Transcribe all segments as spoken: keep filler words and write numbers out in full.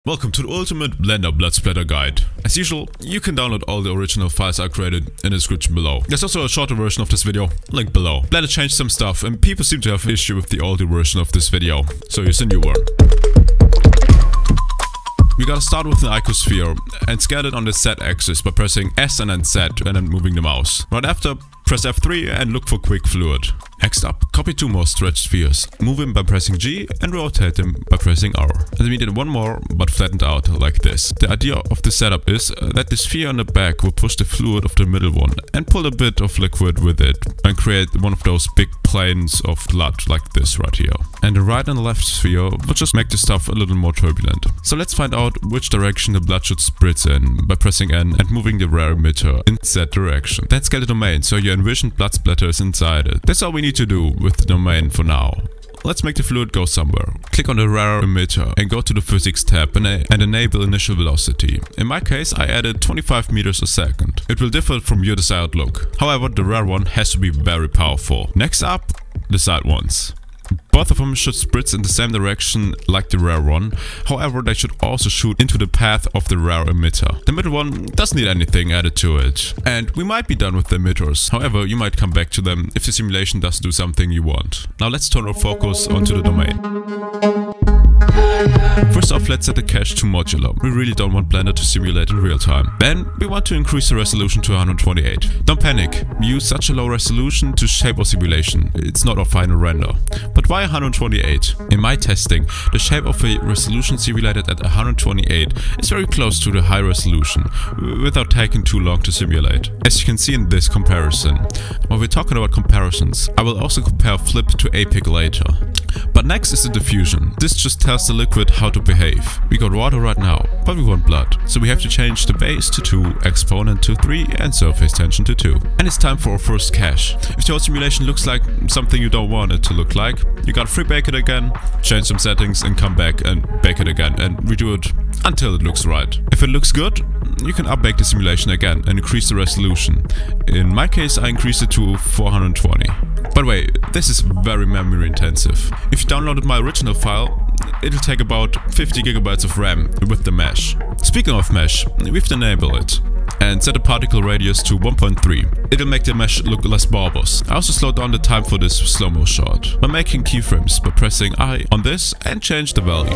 Welcome to the Ultimate Blender Blood Splatter Guide. As usual, you can download all the original files I created in the description below. There's also a shorter version of this video, link below. Blender changed some stuff and people seem to have an issue with the older version of this video, so here's a new one. We gotta start with an icosphere and scale it on the Z axis by pressing S and then Z and then moving the mouse. Right after, press F three and look for quick fluid. Next up, copy two more stretched spheres. Move them by pressing G and rotate them by pressing R. And then we did one more, but flattened out like this. The idea of the setup is uh, that the sphere on the back will push the fluid of the middle one and pull a bit of liquid with it and create one of those big planes of blood like this right here. And the right and the left sphere will just make the stuff a little more turbulent. So let's find out which direction the blood should spritz in by pressing N and moving the rare emitter in that direction. Then scale the domain so you envision blood splatters inside it. That's all we need to do with the domain for now. Let's make the fluid go somewhere. Click on the rare emitter and go to the physics tab and, and enable initial velocity. In my case, I added twenty-five meters a second. It will differ from your desired look. However, the rare one has to be very powerful. Next up, the side ones. Both of them should spritz in the same direction like the rare one, however they should also shoot into the path of the rare emitter. The middle one doesn't need anything added to it. And we might be done with the emitters, however you might come back to them if the simulation does do something you want. Now let's turn our focus onto the domain. First off, let's set the cache to modular. We really don't want Blender to simulate in real time. Then we want to increase the resolution to one hundred twenty-eight. Don't panic, we use such a low resolution to shape our simulation. It's not our final render. But why one hundred twenty-eight? In my testing, the shape of a resolution simulated at one hundred twenty-eight is very close to the high resolution, without taking too long to simulate. As you can see in this comparison. When we're talking about comparisons, I will also compare Flip to Apic later. But next is the diffusion. This just tells the liquid how to behave. We got water right now, but we want blood. So we have to change the base to two, exponent to three and surface tension to two. And it's time for our first cache. If your simulation looks like something you don't want it to look like, you gotta free bake it again, change some settings and come back and bake it again and redo it until it looks right. If it looks good, you can up bake the simulation again and increase the resolution. In my case, I increased it to four hundred twenty. By the way, this is very memory intensive. If you downloaded my original file, it'll take about fifty gigabytes of RAM with the mesh. Speaking of mesh, we have to enable it and set the particle radius to one point three. It'll make the mesh look less bulbous. I also slowed down the time for this slow-mo shot by making keyframes by pressing I on this and change the value.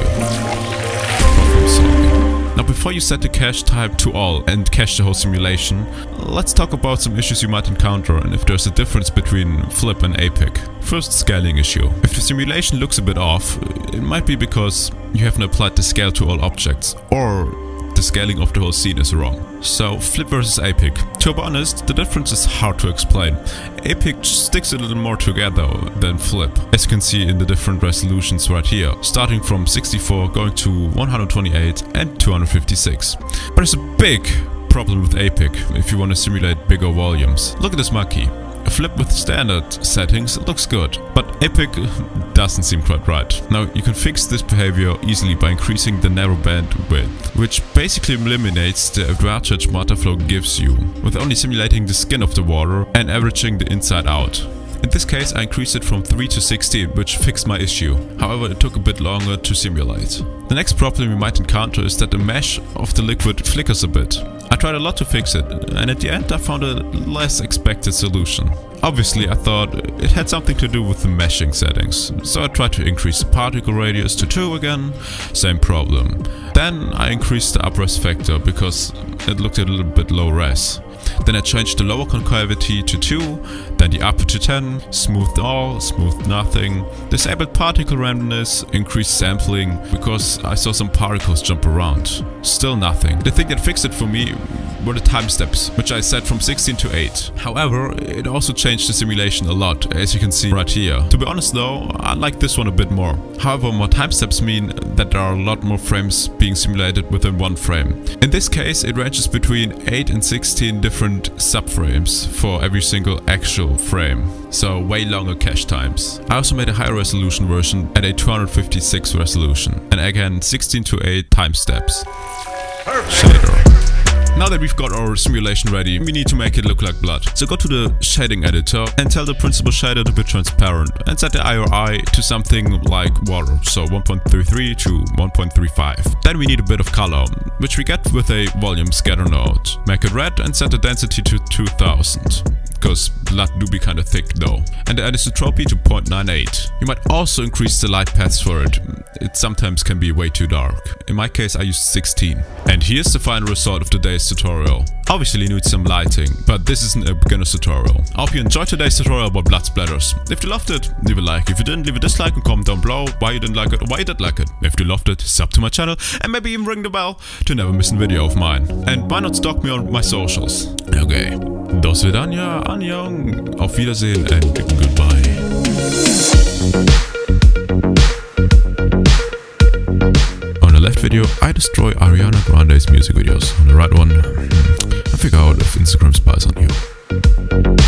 Now before you set the cache type to all and cache the whole simulation, let's talk about some issues you might encounter and if there's a difference between Flip and Apic. First, scaling issue. If the simulation looks a bit off, it might be because you haven't applied the scale to all objects, or the scaling of the whole scene is wrong. So, Flip versus Apic. To be honest, the difference is hard to explain. Apic sticks a little more together than Flip, as you can see in the different resolutions right here, starting from sixty-four going to one hundred twenty-eight and two hundred fifty-six. But there's a big problem with Apic if you want to simulate bigger volumes. Look at this monkey. Flip with standard settings looks good, but Apic doesn't seem quite right. Now you can fix this behavior easily by increasing the narrow band width, which basically eliminates the advantage Multiflow gives you, with only simulating the skin of the water and averaging the inside out. In this case I increased it from three to sixteen, which fixed my issue. However, it took a bit longer to simulate. The next problem you might encounter is that the mesh of the liquid flickers a bit. I tried a lot to fix it, and at the end I found a less expected solution. Obviously I thought it had something to do with the meshing settings, so I tried to increase the particle radius to two again, same problem. Then I increased the upres factor because it looked a little bit low res. Then I changed the lower concavity to two, then the upper to ten, smoothed all, smoothed nothing, disabled particle randomness, increased sampling because I saw some particles jump around. Still nothing. The thing that fixed it for me were the time steps, which I set from sixteen to eight. However, it also changed the simulation a lot, as you can see right here. To be honest though, I like this one a bit more. However, more time steps mean that there are a lot more frames being simulated within one frame. In this case, it ranges between eight and sixteen different subframes for every single actual frame. So way longer cache times. I also made a higher resolution version at a two hundred fifty-six resolution. And again, sixteen to eight time steps. Shader. Now that we've got our simulation ready, we need to make it look like blood. So go to the shading editor and tell the principal shader to be transparent and set the I R I to something like water, so one point three three to one point three five. Then we need a bit of color, which we get with a volume scatter node. Make it red and set the density to two thousand. Because blood do be kinda thick though. And the anisotropy to zero point nine eight. You might also increase the light paths for it. It sometimes can be way too dark. In my case I used sixteen. And here's the final result of today's tutorial. Obviously you need some lighting, but this isn't a beginner's tutorial. I hope you enjoyed today's tutorial about blood splatters. If you loved it, leave a like. If you didn't, leave a dislike and comment down below why you didn't like it or why you did like it. If you loved it, sub to my channel and maybe even ring the bell to never miss a video of mine. And why not stalk me on my socials? Okay. Do svidania, annyeong, auf Wiedersehen and goodbye. On the left video, I destroy Ariana Grande's music videos. On the right one, I figure out if Instagram spies on you.